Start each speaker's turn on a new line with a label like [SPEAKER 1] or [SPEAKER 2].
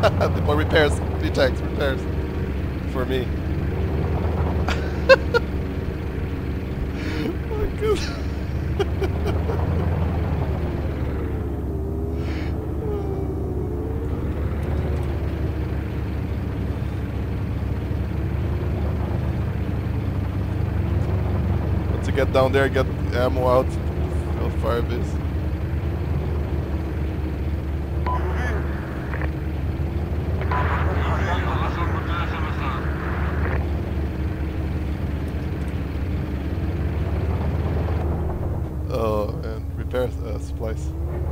[SPEAKER 1] For repairs, dtacs, repairs. For me. Oh, good. To get down there, get ammo out, fire base. Oh, and repair supplies.